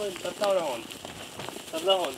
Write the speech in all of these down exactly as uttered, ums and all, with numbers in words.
وين اطلعوا لهون. طب لهون.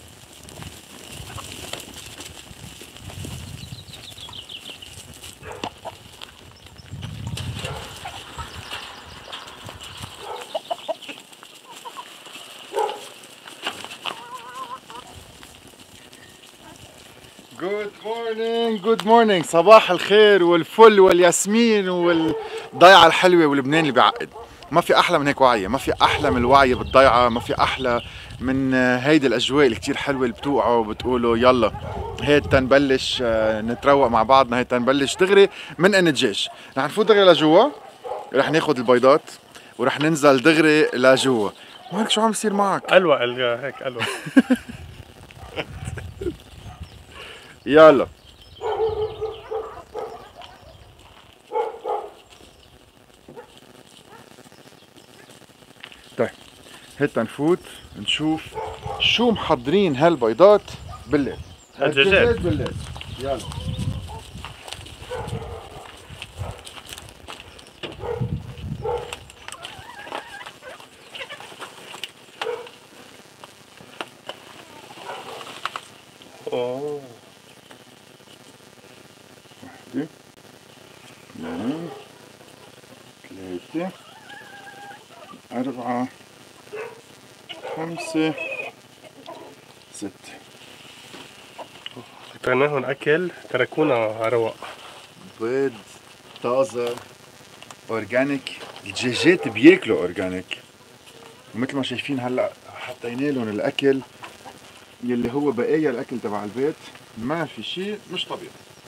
جود مورنينج جود مورنينج، صباح الخير والفل والياسمين والضيعة الحلوة ولبنان اللي بيعقد. ما في أحلى من هيك وعي، ما في أحلى من الوعي بالضيعة، ما في أحلى من هيدي الأجواء اللي كتير حلوة اللي بتوقعوا وبتقولوا يلا هيك تنبلش نتروق مع بعضنا، هيك تنبلش دغري من الدجاج. رح نفوت دغري لجوا، رح ناخد البيضات ورح ننزل دغري لجوا. مالك شو عم بيصير معك؟ ألوى هيك ألوى. يلا طيب هيك نفوت نشوف شو محضرين هالبيضات بالليل، الدجاج بالليل. يلا اوه واحدة اثنين ثلاثة أربعة خمسة ستة. اعطيناهم أكل تركونا على رواق. بيض طازة أورجانيك، الدجاجات بياكلوا أورجانيك، ومثل ما شايفين هلا حطينا لهم الأكل يلي هو بقايا الأكل تبع البيت، ما في شيء مش طبيعي.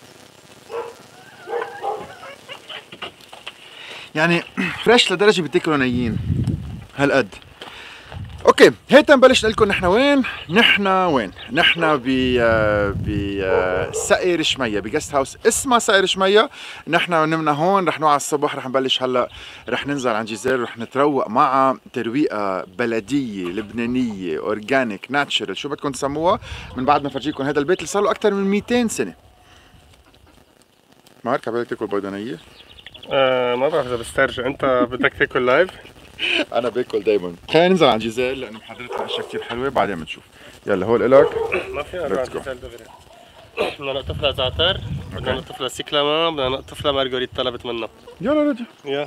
يعني فريش لدرجة بتاكلوا نيين هالقد. اوكي هيك نبلش نقول لكم نحن وين؟ نحن وين؟ نحن ب ب سقي رشميه، بجست هاوس اسمها سقي رشميه. نحن نمنا هون، رح نوعى الصبح، رح نبلش هلا، رح ننزل عن جيزير، رح نتروق مع ترويقه بلديه لبنانيه اورجانيك ناتشرال، شو بدكم تسموها، من بعد ما فرجيكم هذا البيت اللي صار له اكثر من مئتين سنه. مارك بدك تاكل بيضانيه؟ آه ما بعرف اذا بسترجع، انت بدك تاكل لايف؟ انا باكل دايما. خلينا ننزل عن جيزيل لانه محضرت لنا اشياء كثير حلوه بعدين بنشوف. يلا هو الك. ما في نروح عن جيزيل دغري. بدنا نقطف لها زعتر، بدنا نقطف لها سيكلاما، بدنا نقطف لها مارغوريت طلبت منا. يلا رجع. يلا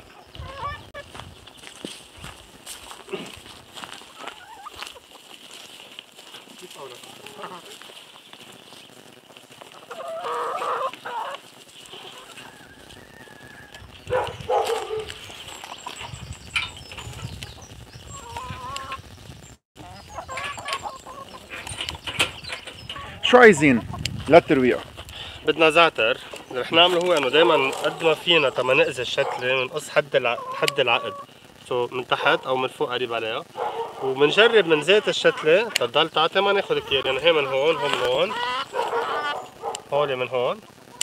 شو عايزين للترويقه؟ بدنا زعتر. اللي رح نعمله هو انه دائما قد ما فينا تما نأذي الشتله بنقص حد الع... حد العقد، سو من تحت او من فوق قريب عليها، وبنجرب من زيت الشتله تضل تعطي ما ناخذ كثير، يعني هي من هون، هون من هون، هولي من هون،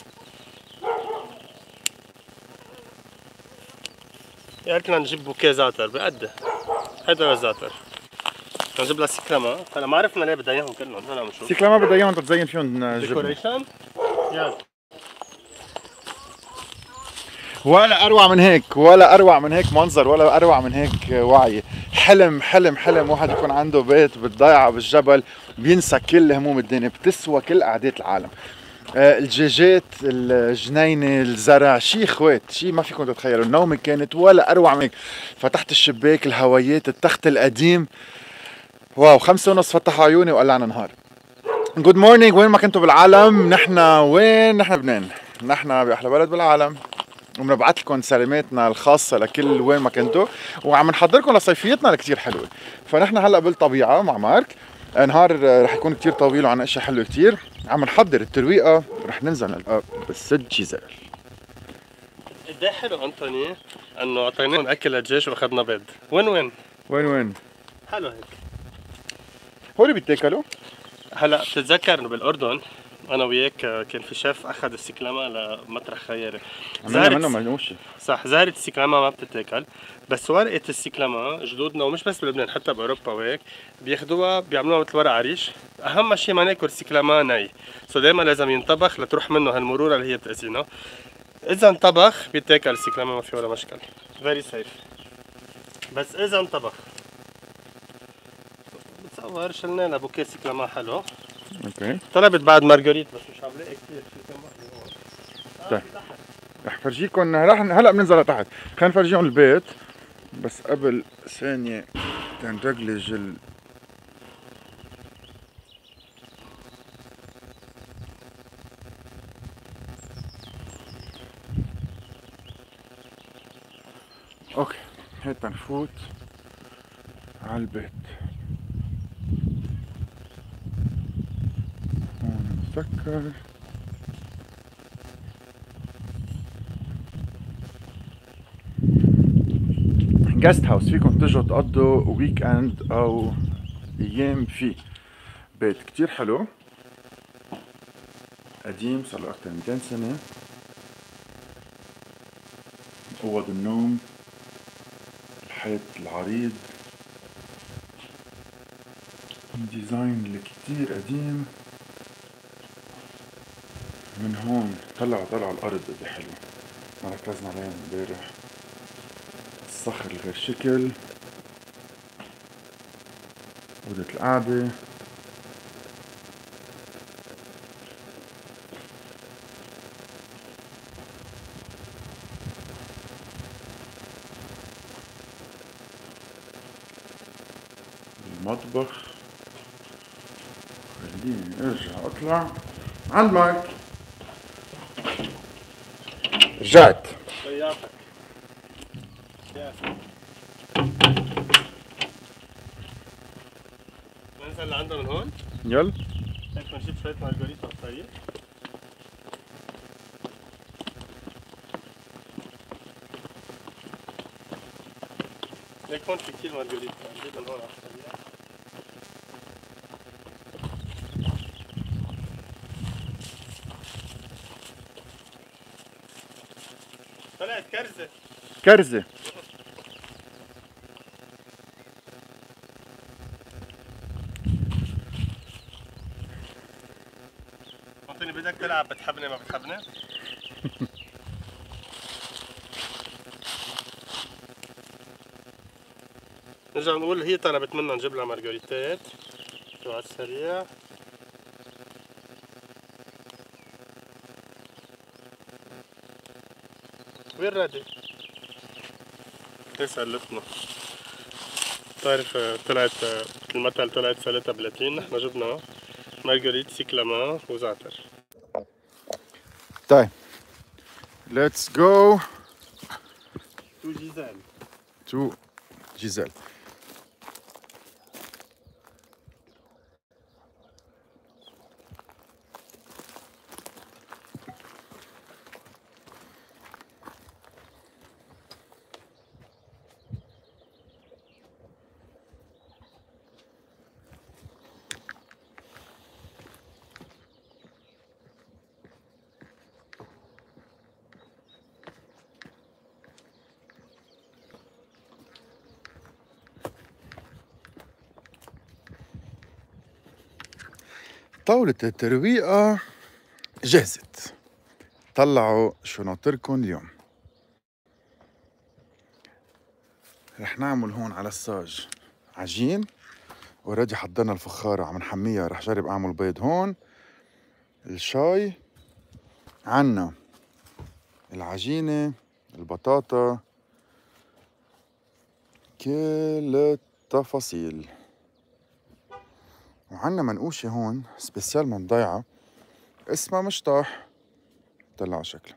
قلت لنا نجيب بوكيه زعتر بقد هذا الزعتر. نجيب لها سيكلاما، هلا ما عرفنا ليه بدها اياهم كلهم، هلا بنشوف. سيكلاما بدها اياهم تتزين فيهم جبنه. ديكوريشن؟ يلا. ولا اروع من هيك، ولا اروع من هيك منظر، ولا اروع من هيك وعي. حلم حلم حلم واحد يكون عنده بيت بالضيعه بالجبل، بينسى كل هموم الدنيا، بتسوى كل قعدات العالم. آه الدجاجات، الجنينه، الزرع، شي اخوات، شي ما فيكم تتخيلوا. النومه كانت ولا اروع من هيك. فتحت الشباك، الهوايات، التخت القديم، واو. خمسة ونص فتحوا عيوني وقلعنا نهار. جود مورنينج، وين ما كنتوا بالعالم. نحن وين؟ نحن بلبنان، نحن باحلى بلد بالعالم، وبنبعث لكم سلاماتنا الخاصة لكل وين ما كنتوا، وعم نحضركم لصيفيتنا الكتير حلوة. فنحن هلا بالطبيعة مع مارك، نهار رح يكون كتير طويل وعنا اشياء حلوة كتير. عم نحضر الترويقة، رح ننزل نلقى بالسد جيزيل. قد ايه حلو انطوني انه اعطيناهم اكل للدجاج واخذنا بيض. وين وين؟ وين وين؟ حلو هيك. هول بيتاكلوا؟ هلا بتتذكر انه بالاردن انا وياك كان في شيف اخذ السيكلاما لمطرح خياري. عملنا منه منوشة. صح، زهرة السيكلاما ما بتتاكل، بس ورقة السيكلاما جدودنا ومش بس بلبنان حتى باوروبا وهيك بياخذوها بيعملوها مثل ورق عريش. اهم شيء ما ناكل السيكلاما ني، سو دائما لازم ينطبخ لتروح منه هالمرورة اللي هي بتأذينا. اذا انطبخ بيتاكل السيكلاما ما في ولا مشكل، فيري سيف. بس اذا انطبخ صور شلنا لها بوكيه سيكلامان حلو. اوكي طلبت بعد مارغريت بس مش عم لاقي كثير في كم وحده هون. طيب رح فرجيكم رح هلا بننزل لتحت، خلينا نفرجيهم البيت بس قبل ثانية تنرجلج ال اوكي هيك تنفوت على البيت. هون مسكر جاست هاوس، فيكم تجوا تقضوا ويك اند او ايام فيه. بيت كتير حلو قديم صار له اكثر من مئتين سنة. اوض النوم، الحيط العريض، الديزاين اللي كتير قديم. من هون طلعوا طلعوا الارض قد حلو، ما ركزنا عليها امبارح. الصخر الغير شكل، أوضة القعدة، المطبخ. خليني ارجع اطلع عند مايك. رجعت. ضيعتك. ننزل لعندها من هون؟ يلا هيك بنجيب شوية مارغريتا طيب. هيك هون في كثير مارغريتا، نجيب من هون على السريع. طلعت كرزة. كرزة. قلتني بدك تلعب بتحبني ما بتحبني؟ نرجع نقول هي طلبت منا نجيب لها مارغريتات. شو على السريع. وين رادي؟ ايه سألتنا. بتعرف طلعت المثل طلعت سالتها بلاتين، نحن جبنا مارغريت سيكلامان وزعتر. طيب ليتس جو تو جيزان. تو جيزيل. طاولة الترويقة جهزت. طلعوا شو ناطركن اليوم. رح نعمل هون على الصاج عجين. اوريدي حضرنا الفخارة عم نحميها، رح جرب اعمل بيض هون. الشاي عنا، العجينة، البطاطا، كل التفاصيل. وعنا منقوشة هون سبيسيال من ضيعة اسمها مشطاح. طلع شكلها.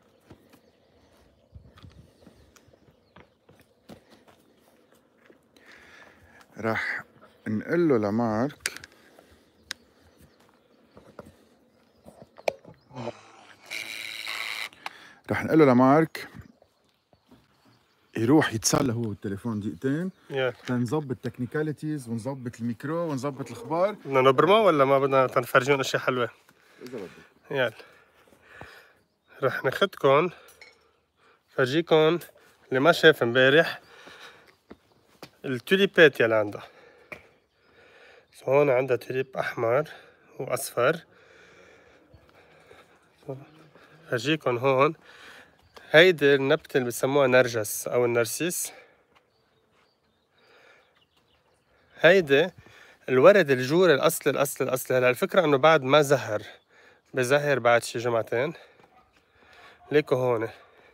راح نقله لمارك راح نقله لمارك يروح يتسلى هو بالتليفون دقيقتين yeah. تنظبط تكنيكاليتيز ونظبط الميكرو ونظبط الاخبار. بدنا نبرمه ولا ما بدنا تنفرجون اشياء حلوه؟ اذا بدك. يلا رح ناخدكم فرجيكم اللي ما شاف امبارح التوليبات يلي عندها. هون عندها توليب احمر واصفر. فرجيكم هون هيدي النبتة اللي بسموها نرجس او النرسيس. هيدي الورد الجوري الاصلي الاصلي الاصلي. هلا الفكره انه بعد ما زهر، بزهر بعد شي جمعتين. ليكو هون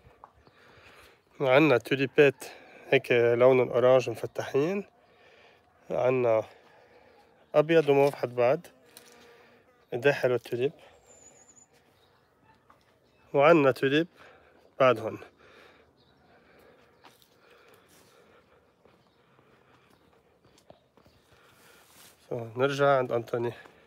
عنا توليبات هيك لونهم اورانج مفتحين، عنا ابيض وموف حد بعد، قد ايه حلو التوليب. وعنا توليب بعد هون. نرجع عند أنطوني.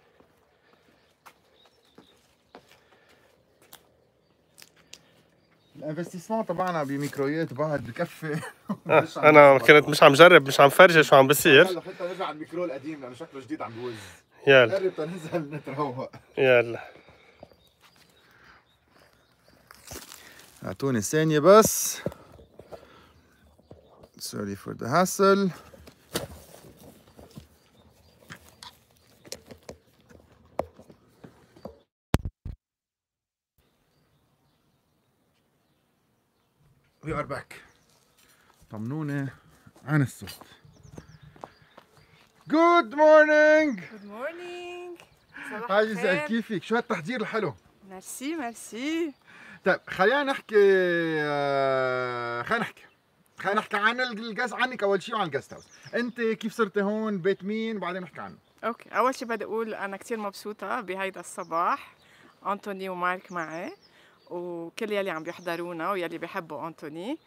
الانفستيسمون تبعنا بميكرويات بعد بكفي. آه انا كنت مش عم جرب، مش عم فرجي شو عم بصير. هلا حتى نرجع على الميكرو القديم لانه شكله جديد عم بوز. يلا قرب تنزل نتروق. يلا اعطوني ثانية بس. Sorry for the hassle. We are back. طمنوني عن الصوت. Good morning. Good morning. صباح عايز اسال الخير. كيفك؟ شو هالتحضير الحلو؟ ميرسي ميرسي. طيب خلينا نحكي آه، خلينا نحكي خلينا نحكي عن الجاز، عنك اول شيء وعن الجاست هاوس. انت كيف صرتي هون؟ بيت مين؟ بعدين نحكي عنه. اوكي، اول شيء بدي اقول انا كثير مبسوطه بهيدا الصباح. انطوني ومارك معي وكل يلي عم بيحضرونا ويلي بيحبوا انطوني.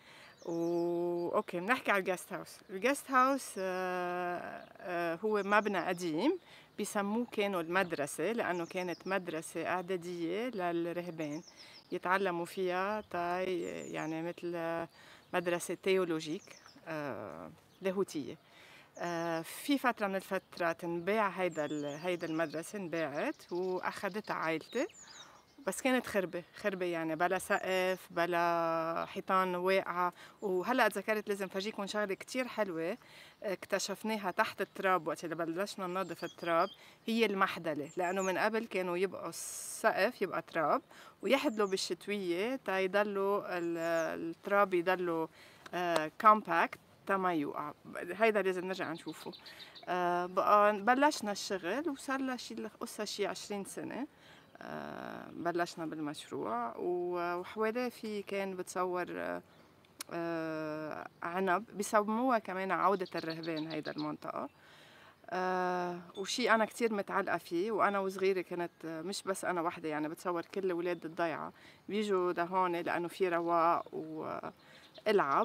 و اوكي بنحكي على الجاست هاوس. الجاست هاوس آه آه هو مبنى قديم بيسموه كانوا المدرسه، لانه كانت مدرسه اعداديه للرهبان يتعلموا فيها تاي، يعني مثل مدرسه تيولوجيك آه لاهوتيه. آه في فتره من الفترات انباع هيدا هيدا المدرسه، انباعت واخذتها عائلتي، بس كانت خربة خربة يعني بلا سقف بلا حيطان واقعة. وهلا تذكرت لازم فرجيكم شغلة كتير حلوة اكتشفناها تحت التراب وقت اللي بلشنا ننظف التراب، هي المحدلة. لأنه من قبل كانوا يبقوا السقف يبقى تراب ويحدلوا بالشتوية تا يضلوا التراب يضلوا كومباكت تا ما يوقع. هيدا لازم نرجع نشوفه. آه بقى بلشنا الشغل وصار لها شي قصة شي عشرين سنة. آه بلشنا بالمشروع وحواليه في كان بتصور آه عنب، بيسموها كمان عودة الرهبان هيدا المنطقة. آه وشي أنا كتير متعلقة فيه، وأنا وصغيرة كانت مش بس أنا وحدة، يعني بتصور كل أولاد الضيعة بيجوا لهون لأنه في رواق والعب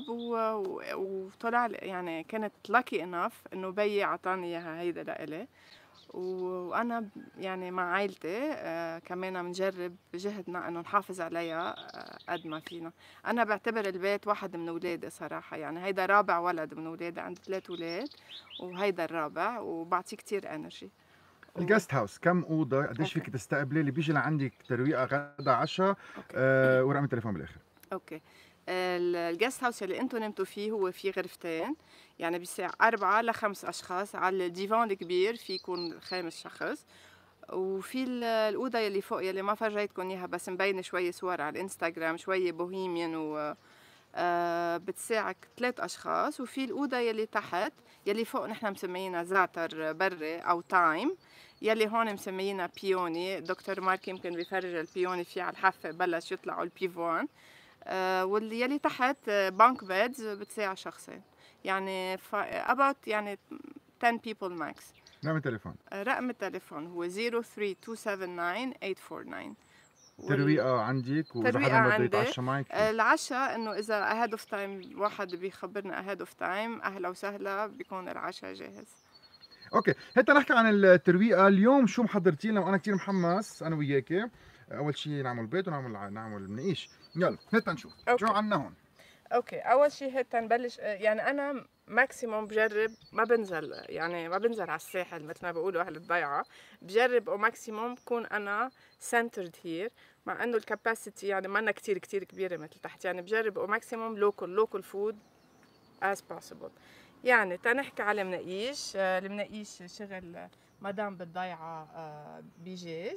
وطلع يعني كانت لاكي انف إنه بيي عطاني إياها هيدا لإلي. وانا يعني مع عائلتي آه كمان بنجرب جهدنا انه نحافظ عليها آه قد ما فينا. انا بعتبر البيت واحد من اولادي صراحه، يعني هيدا رابع ولد من اولادي، عندي ثلاث اولاد وهيدا الرابع، وبعطيه كثير انرجي. الجاست هاوس كم اوضه؟ قديش فيك تستقبلي اللي بيجي لعندك ترويقه غدا عشاء؟ آه ورقم التليفون بالاخر. اوكي. الجاست هاوس اللي انتم نمتوا فيه هو فيه غرفتين، يعني بيسع أربعة لخمس أشخاص. على الديفان الكبير في يكون خامس شخص، وفي الأوضة يلي فوق يلي ما فرجيتكم إياها بس مبينة شوية صور على الإنستغرام، شوية بوهيميان و آه بتساعك ثلاث أشخاص. وفي الأوضة يلي تحت يلي فوق نحن مسميينها زعتر بري أو تايم، يلي هون مسميينها بيوني. دكتور مارك يمكن بيفرج البيوني فيه على الحافة بلش يطلعوا البيفون. آه واللي يلي تحت بانك بيدز بتساع شخصين، يعني about يعني ten people max. رقم التليفون رقم التليفون هو zero three two seven nine eight four nine. ترويقة عندك، وإذا حدا بده يتعشى معك العشاء إنه إذا ahead of time واحد بيخبرنا ahead of time أهلا وسهلا بيكون العشاء جاهز. اوكي، هتا نحكي عن الترويقة اليوم. شو محضرتي لنا؟ وأنا كثير محمس أنا وياكي. أول شيء نعمل بيض ونعمل نعمل منقيش. يلا هتا نشوف شو عنا هون. اوكي، اول شيء هتا نبلش. يعني انا ماكسيموم بجرب ما بنزل، يعني ما بنزل على الساحل مثل ما بيقولوا اهل الضيعه. بجرب او ماكسيموم بكون انا سنترد هير، مع انه الكاباسيتي يعني ما كثير كثير كبيره مثل تحت. يعني بجرب او ماكسيموم لوكال لوكال فود as possible. يعني تنحكي على منقيش. المنقيش شغل مدام بالضيعه بجاج.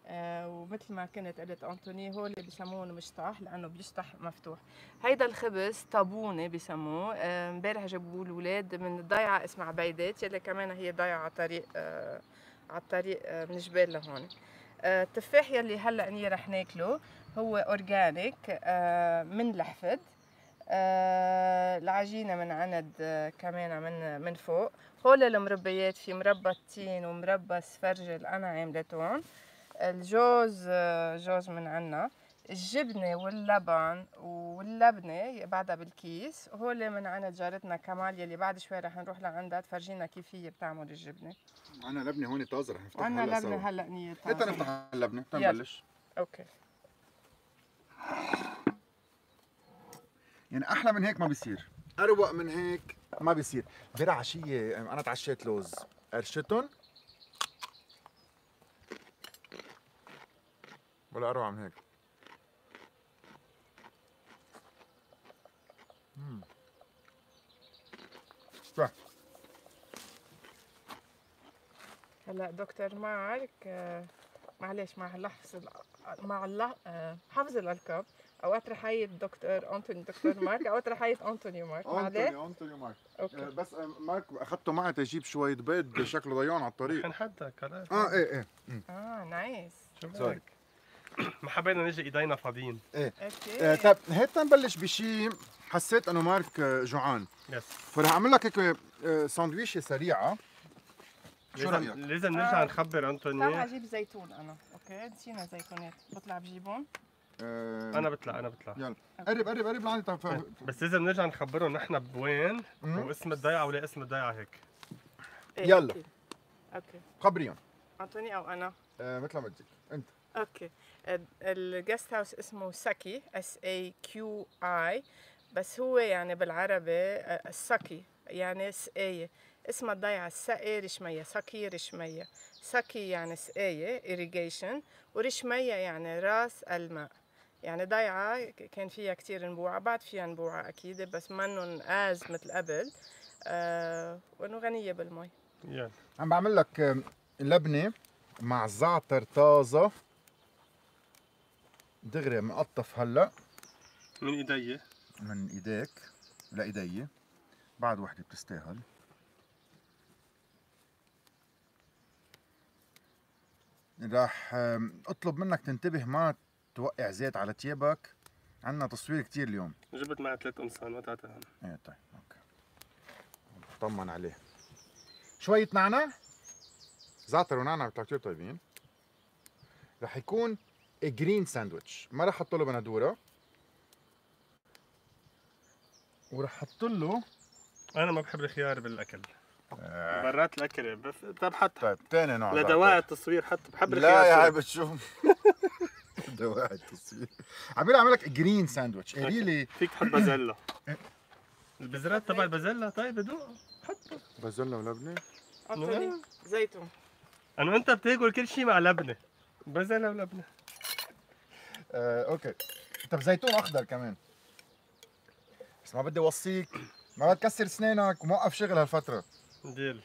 آه ومثل ما كنت قلت أنتوني هو اللي بسموه مشطح لأنه بيشطح مفتوح. هيدا الخبز طابونة بسموه. امبارح آه جابوه الأولاد من ضيعة اسمها عبيدات يلي كمان هي ضيعة على الطريق آه على الطريق آه من جبال لهون. آه التفاح يلي هلا ني رح ناكله هو أورجانيك آه من لحفد. آه العجينة من عند آه كمان من من فوق. هول المربيات في مربى التين ومربى سفرجل أنا عاملتهم. الجوز آه جوز من عنا. الجبنة واللبن واللبنة بعدها بالكيس هول من عند جارتنا كمال يلي بعد شوي رح نروح لعندها تفرجينا كيف هي بتعمل الجبنة. عنا لبنة هون طازة رح نفتحها عنا هلا لبنة سوا. هلا نية متى نفتح اللبنة؟ يلا. تنبلش. اوكي. يعني احلى من هيك ما بيصير، اروق من هيك ما بيصير. امبارح عشيه انا تعشيت لوز قرشتهم ولا اروع من هيك. امم صح. هلا دكتور مارك آه معلش مع لحظة مع الله آه حفظ الألقاب اوقات رح هيئ دكتور انتوني دكتور مارك اوقات رح هيئ انتوني مارك انتوني انتوني مارك. اوكي. آه بس آه مارك اخذته معي تجيب شوية بيض شكله ضيعان على الطريق. حنحدك خلاص. اه ايه ايه. اه نايس. شو سوري. ما حبينا نجي ايدينا فاضيين. ايه. اوكي. آه طيب هيك تنبلش بشيء حسيت انه مارك جوعان. يس. فرح اعمل لك هيك ساندويشه سريعه. شو لازم رايك؟ لازم نرجع آه. نخبر تعال انتوني. اجيب زيتون انا. اوكي نسينا زيتونات بطلع بجيبهم. آه انا بطلع انا بطلع يلا قرب قرب قرب لعندي طب ف- بس لازم نرجع نخبرهم نحن بوين مم. واسم الضيعه ولا اسم الضيعه هيك. إيه، يلا. أكيد. اوكي. خبريهم. انتوني او انا. آه مثل ما بدك انت. اوكي. الجست هاوس اسمه ساكي اس اي كيو اي بس هو يعني بالعربي آه، الساكي يعني سقاية. اسمها الضيعة السقي رشمية. ساكي رشمية. ساكي يعني سقاية irrigation ورشمية يعني راس الماء. يعني ضيعة كان فيها كتير نبوعة بعد فيها نبوعة أكيد بس منن آز مثل قبل. آه وإنه غنية بالمي. يلا. عم بعمل لك آه، لبنه مع زعتر طازه دغري مقطف هلا من ايدي. من ايديك لايدي. بعد وحده بتستاهل. راح آه، اطلب منك تنتبه ما توقع زيت على تيابك. عندنا تصوير كتير اليوم. جبت معي ثلاث قمصان ما تعتهم. ايه طيب اوكي. طمن عليه. شوية نعناع. زعتر ونعناع بيطلعوا كتير طيبين. رح يكون جرين ساندويتش، ما رح احط له بندورة. ورح احط له انا ما بحب الخيار بالاكل. آه. برات الاكل بس طب حتى طيب تاني نوع لدواعي زعتر. التصوير حتى بحب لا الخيار. يا عيب شو دواعي التصوير. عم اعمل لك جرين ساندويتش ريلي. فيك تحط بازيلا. البذرات تبع البازيلا طيب بدوق حطه. بازلنا ولبنة. أنتوني زيتون. انه انت بتاكل كل شيء مع لبنه. بازيلا ولبنه. آه، اوكي. طب زيتون اخضر كمان. بس ما بدي اوصيك ما تكسر اسنانك وموقف شغل هالفترة. ديل.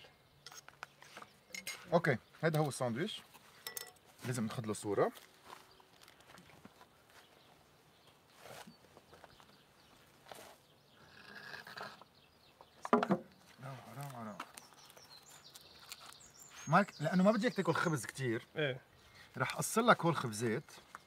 اوكي هذا هو الساندويش. لازم ناخذ له صورة. روعة روعة روعة. مارك لأنه ما بدي اياك تاكل خبز كتير، ايه رح اقص لك هول خبزات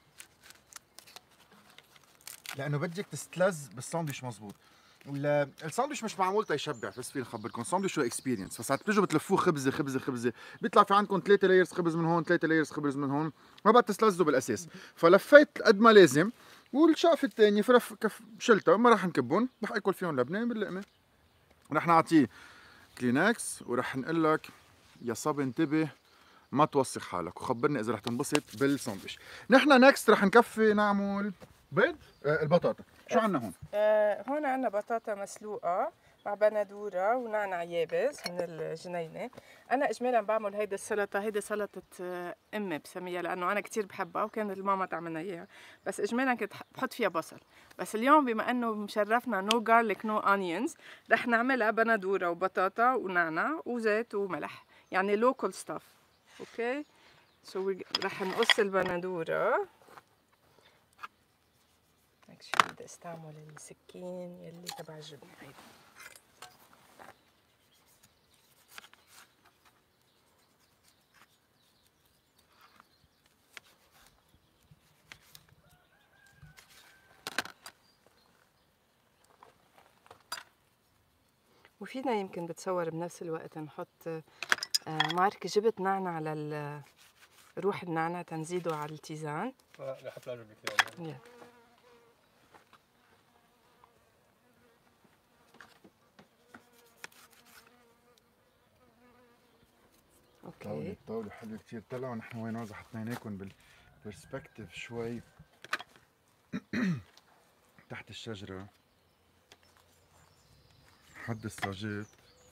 لأنه بدي اياك تستلذ بالساندويش مزبوط. ال- الساندويش مش معمول تيشبع بس فيني اخبركم الساندويش هو اكسبيرينس. فساعات بتجوا بتلفوه خبزه خبزه خبزه بيطلع في عندكم ثلاثه لايرز خبز من هون ثلاثه لايرز خبز من هون ما بقى تستلذوا بالاساس. فلفيت قد ما لازم والشقفه الثانيه فرف كف شلتها ما راح نكبهم رح اكل فيهم لبنه باللقمه. رح نعطيه كلينكس ورح نقول لك يا صبي انتبه ما توسخ حالك وخبرني اذا رح تنبسط بالساندويش. نحن نكست رح نكفي نعمل بيض آه البطاطا. شو عندنا هون؟ آه هون عنا بطاطا مسلوقة مع بندورة ونعنع يابس من الجنينة. أنا إجمالا بعمل هيدي السلطة. هيدي سلطة آه، أمي بسميها لأنه أنا كتير بحبها وكانت الماما تعملنا إياها. بس إجمالا كنت بحط فيها بصل. بس اليوم بما إنه مشرفنا نو جارليك نو أونيونز رح نعملها بندورة وبطاطا ونعنع وزيت وملح. يعني لوكال ستاف. أوكي. سو رح نقص البندورة. هيك شي بدي استعمل السكين يلي تبع الجبنة هيدا. وفينا يمكن بتصور بنفس الوقت نحط مارك جبت نعنع لل روح النعنع تنزيده على التيزان. اه رح احط له كثير. اوكي الطاولة حلوة كثير. طلعوا نحن وين وضع حطيناكم بالبرسبكتيف شوي تحت الشجرة حد الصاجات.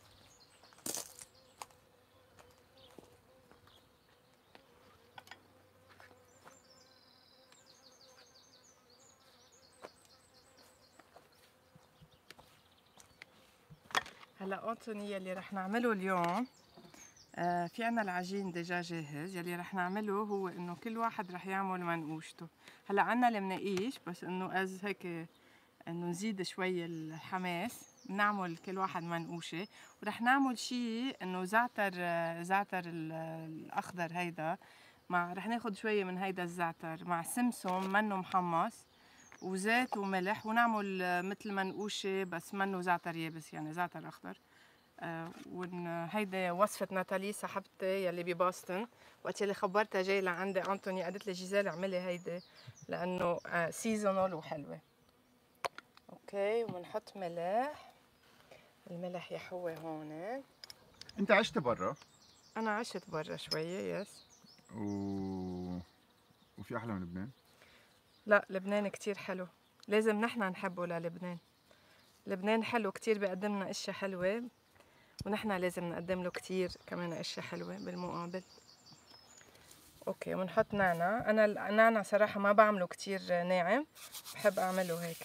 هلا أنتوني يلي رح نعمله اليوم آه في عنا العجين ديجا جاهز. يلي رح نعمله هو انه كل واحد رح يعمل منقوشته. هلا عنا المناقيش بس انه از هيك انه نزيد شوي الحماس بنعمل كل واحد منقوشه. ورح نعمل شيء انه زعتر زعتر الاخضر هيدا مع رح ناخد شويه من هيدا الزعتر مع سمسم منه محمص وزيت وملح ونعمل مثل منقوشه بس منه زعتر يابس يعني زعتر اخضر. آه وهيدي وصفة ناتالي صاحبتي يلي بباستن. وقت يلي خبرتها جاي لعندي أنتوني قالت لي جيزيل اعملي هيدي لأنه آه سيزونال وحلوة. أوكي وبنحط ملح. الملح يحوي هون. أنت عشت برا؟ أنا عشت برا شوية يس. و... وفي أحلى من لبنان؟ لا لبنان كتير حلو. لازم نحن نحبه للبنان. لبنان حلو كتير بيقدم لنا أشياء حلوة ونحن لازم نقدم له كتير كمان اشياء حلوه بالمقابل. اوكي ونحط نعناع. انا النعناع صراحه ما بعمله كتير ناعم بحب اعمله هيك.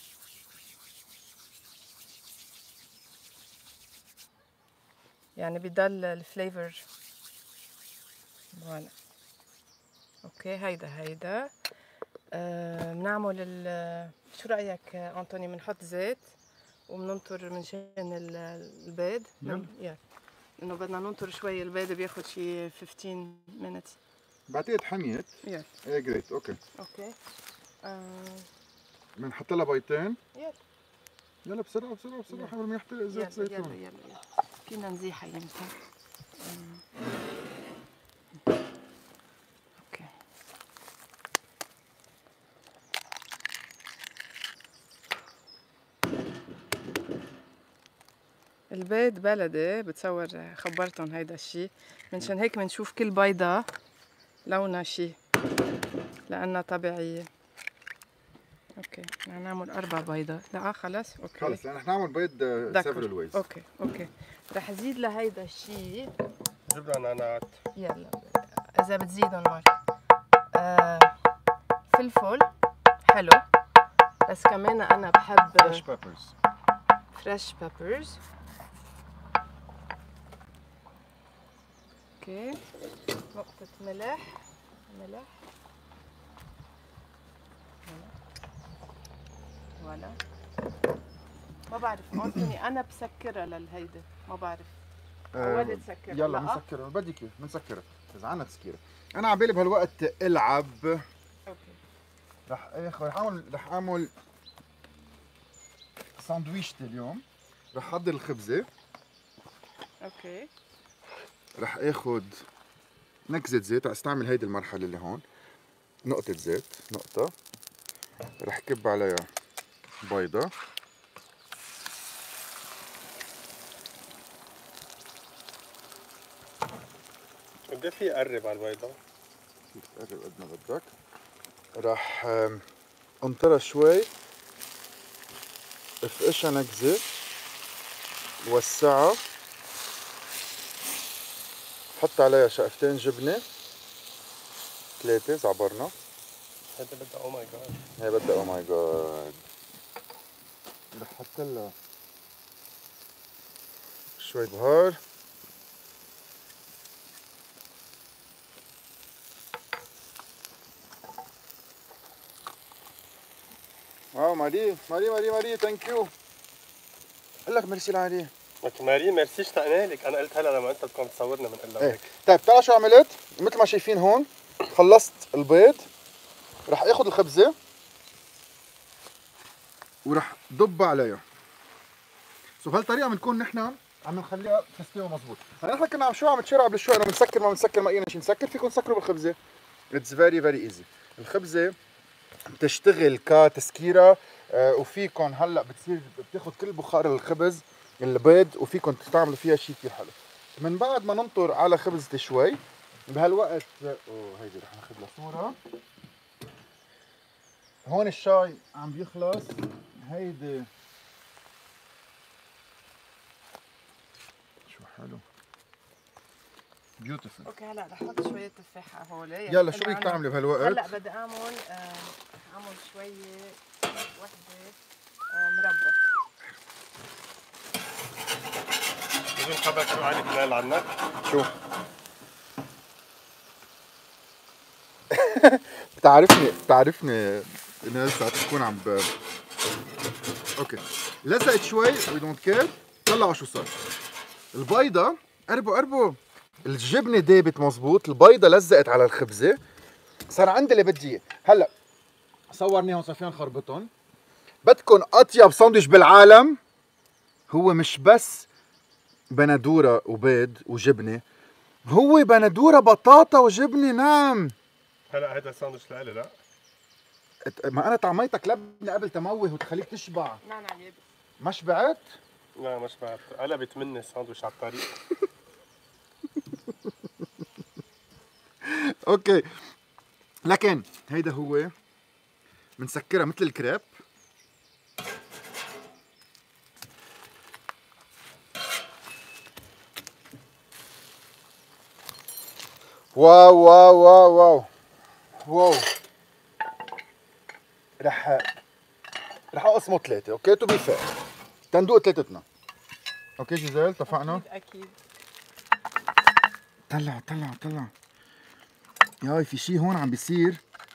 يعني بضل الفليفر. فوالا اوكي هيدا هيدا آه بنعمل ال شو رايك انطوني بنحط زيت وبننطر من شان البيض. يلا انه بدنا ننطر شوي البيض بياخد شي خمستاشر minutes. بعتقد حميت. يس ايه جريت اوكي. اوكي بنحط لها بيضتين. يلا يلا بسرعة بسرعة بسرعة قبل ما يحترق زيت زيتون. يلا يلا يلا فينا نزيحها يمكن. اوكي البيض بلدي بتصور خبرتهم هيدا الشيء منشان هيك بنشوف كل بيضة لونها شيء لأنها طبيعية. اوكي بدنا نعمل اربع بيضات. لا خلص اوكي خلص رح نعمل بيض سيفرال ويز. اوكي اوكي رح ازيد لهيدا الشيء جبنا نعناعات. يلا اذا بتزيدهم مر آه فلفل حلو بس كمان انا بحب فريش بيبرز. فريش بيبرز. اوكي نقطة ملح ملح ولا ما بعرف أنتوني أنا بسكرها للهيدا ما بعرف. أول تسكرها يلا بنسكرها بدي كيف بنسكرها إذا عنا تسكيرة. أنا عبالي بهالوقت ألعب. أوكي رح آخذ رح أعمل رح أعمل ساندويشتي اليوم. رح أحضر الخبزة. أوكي رح آخذ نكزة زيت. رح استعمل هيدي المرحلة اللي هون نقطة زيت نقطة. رح كب عليها بيضة. قد ايه في قرب على البيضة؟ فيك تقرب قد ما بدك. رح انطرها شوي افقشها نكزة وسعها حط عليها شقفتين جبنة ثلاثة زعبرنا. هيدا بدها او ماي جاد. هي بدها او ماي جاد. رح حط لها شوي بهار ماري ماري ماري ماري ثانك يو. قل لك ميرسي لعلي. لك ماري ميرسي اشتقنا لك، انا قلت هلا لما انت تكون تصورنا بنقول لها ايه هيك. طيب تعال شو عملت؟ مثل ما شايفين هون خلصت البيض، رح اخذ الخبزه ورح ضب عليها. سو بهالطريقه بنكون نحن عم نخليها تستوي مضبوط. هلا نحن كنا عم شو عم تشرب قبل شوي انه بنسكر ما بنسكر ما لقينا شيء نسكر، فيكم تسكروا بالخبزه. اتس فيري فيري ايزي. الخبزه بتشتغل كتسكيره آه وفيكم هلا بتصير بتاخذ كل بخار الخبز البيض وفيكم تعملوا فيها شيء كثير حلو. من بعد ما ننطر على خبزتي شوي بهالوقت اوه هيدي رح ناخذ لها صوره. هون الشاي عم بيخلص. هيدي شو حلو بيوتيفول. اوكي هلا رح احط شويه تفاحه هون. يلا شو بدك تعملي بهالوقت؟ هلا بدي اعمل آه اعمل شويه وحده آه مربى. بدون خبرك روح عليك نال عنك. شو؟ بتعرفني بتعرفني الناس رح تكون عم ب... اوكي لزقت شوي وي دونت كير. طلعوا شو صار. البيضة قربوا قربوا الجبنة دابت مزبوط، البيضة لزقت على الخبزة، صار عندي اللي بدي اياه. هلا صورني هون صفيان خربطهم. بدكم اطيب ساندويش بالعالم هو مش بس بندورة وبيض وجبنة، هو بندورة بطاطا وجبنة. نعم. هلا هيدا ساندويتش لإلي لا؟ ما انا طعميتك لبنة قبل تموه وتخليك تشبع. نعناع يابس. ما شبعت؟ لا مش بعرف، قلبت مني الساندويتش على الطريق. اوكي لكن هيدا هو بنسكرها مثل الكريب. واو واو واو واو واو. رح رح اقسمه ثلاثة. اوكي تو بي فير تندوق ثلاثتنا. اوكي جيزيل اتفقنا؟ اكيد اكيد. طلع طلع طلع. ياي في شيء هون عم بيصير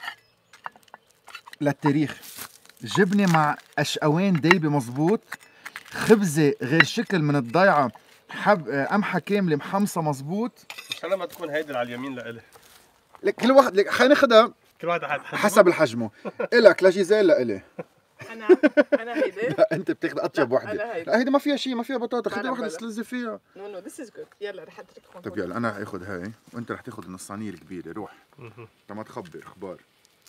للتاريخ. جبنة مع قشقوان دايبة مزبوط، خبزة غير شكل من الضيعة، حب قمحة كاملة محمصة مزبوط. مش انا ما تكون هيدي على اليمين لإلي. لك كل واحد لك خلينا ناخذها كل واحد حد حسب الحجمه. الك لجيزيل لإلي. انا انا هيدي. لا انت بتاخذ اطيب وحده. أنا هيدي. لا هيدي ما فيها شيء، ما فيها بطاطا، خذي بلا وحده بلا. تلزي فيها. نو نو ذيس از جود. يلا رح اترككم. طيب يلا انا رح اخذ هاي وانت رح تاخذ النصانيه الكبيره. روح لما تخبر اخبار.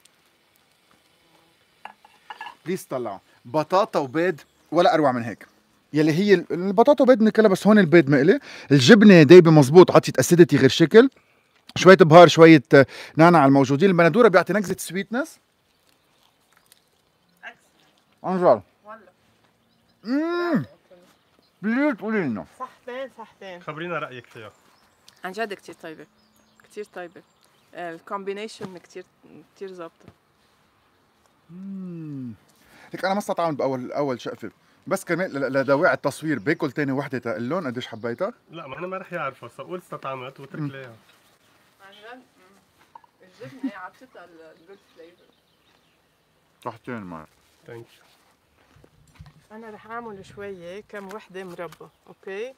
بليز طلعوا بطاطا وبيض ولا اروع من هيك. يلي هي البطاطا وبيض بناكلها، بس هون البيض مقلي، الجبنه دايبه مزبوط، عطيت اسيدتي غير شكل، شويه بهار شويه نعناع الموجودين، البندوره بيعطي نكزه سويتنس. انجل والله اممم بليز قولي لنا. صحتين صحتين. خبرينا رايك فيها. عن جد كتير طيبه كتير طيبه. الكومبينيشن كتير كتير ظابطه. اممم هيك انا ما استطعمت باول اول شقفه، بس كمان لدواعي التصوير باكل تاني وحده تقول لهم قديش حبيتها. لا ما انا ما رح يعرفوا، قول استطعمت واترك لي اياها. عن جد الجبنه عطتها الجود فليفر. صحتين معي. ثانك يو. انا رح اعمل شويه كم وحده مربى. اوكي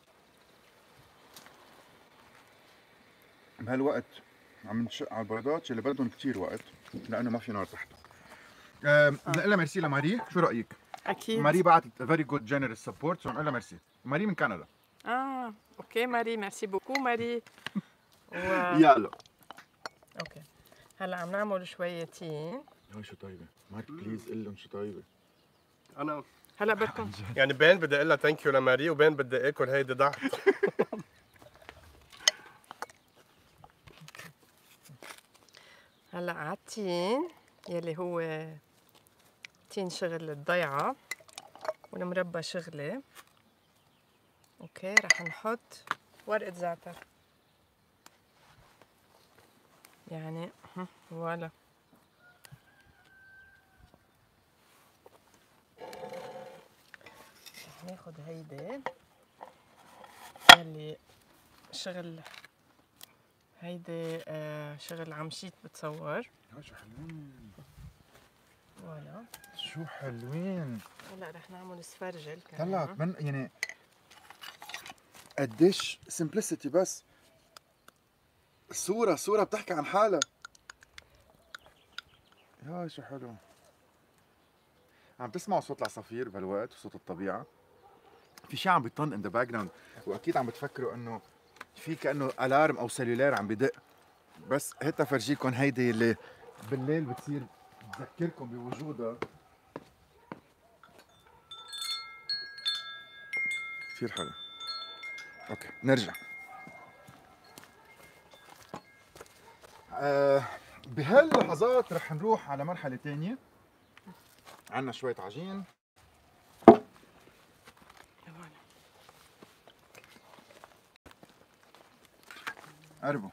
بهالوقت عم نشق على البيضات اللي بدهم كثير وقت لانه ما في نار تحته. أه بنقول لها ميرسي لماري، شو رايك؟ اكيد. ماري بعتت فيري جود جينيرس سبورت، سو بنقول لها ميرسي. ماري من كندا. اه اوكي ماري ميرسي بوكو ماري. و... يلا اوكي هلا عم نعمل شويه تين. هاي شو طيبه، مارك بليز قل لهم شو طيبه. انا هلا بدكم يعني بين بدي اقول لها ثانك يو لماري وبين بدي اكل هيدي ضعف. هلا على التين يلي هو تين شغل الضيعة والمربى شغلة. اوكي رح نحط ورقة زعتر يعني فوالا. رح ناخد هيدي يلي شغل هيدي آه شغل عمشيت بتصور. هاي شو حلوين. فوالا. شو حلوين. هلا رح نعمل سفرجل كمان. طلعت من يعني قديش سمبلسيتي، بس صورة صورة بتحكي عن حالها. يا شو حلو. عم تسمعوا صوت العصافير بهالوقت وصوت الطبيعة. في شيء عم بيطن ان ذا باك جراوند، واكيد عم بتفكروا انه في كانه الارم او سيلولار عم بدق، بس هيك فرجيكم هيدي اللي بالليل بتصير تذكركم بوجودها. كثير حلو. اوكي نرجع. آه بهاللحظات رح نروح على مرحلة ثانية. عندنا شوية عجين. قربوا.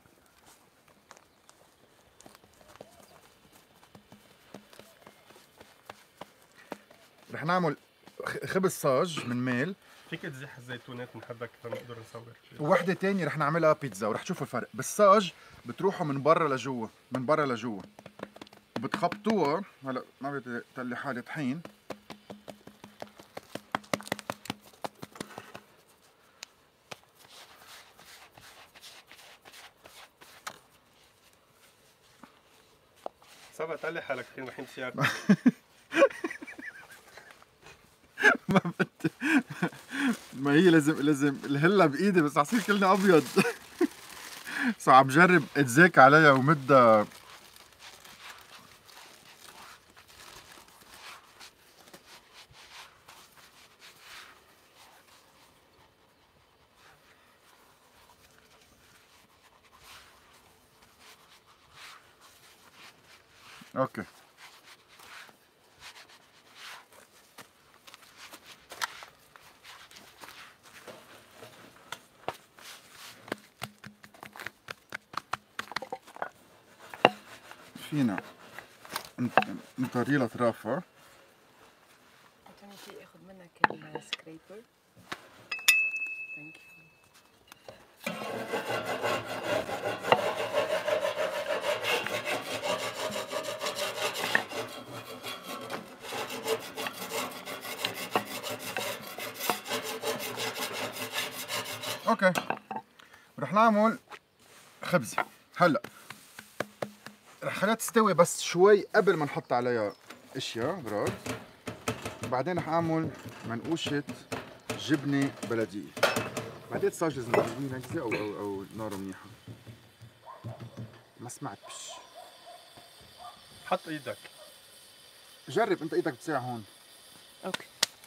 رح نعمل خبز صاج من ميل. فيك تزيح الزيتونات بنحبها كثير نقدر نصور. ووحدة تانية رح نعملها بيتزا، ورح تشوفوا الفرق. بالصاج بتروحوا من برا لجوا، من برا لجوا بتخبطوها. هلا ما بدي تطلع حالي طحين. صبا طلع حالك الحين رح سيارتك. ما بدي. ما هي لازم لازم الهله بايدي، بس عصير كلنا ابيض. سو عم بجرب اتذاك عليها ومدها. اوكي فينا نطري لها اطرافها. أعطيني في اخذ منك السكريبر. ثانك يو. اوكي رح نعمل خبزة. هلا رح خليها تستوي بس شوي قبل ما نحط عليها اشياء براد. بعدين رح اعمل منقوشة جبنة بلدية. بعدين الصاج لازم تجيبيه نكزة او او او ناره منيحة. ما سمعت بش. حط ايدك. جرب انت، ايدك بتساع هون. اوكي.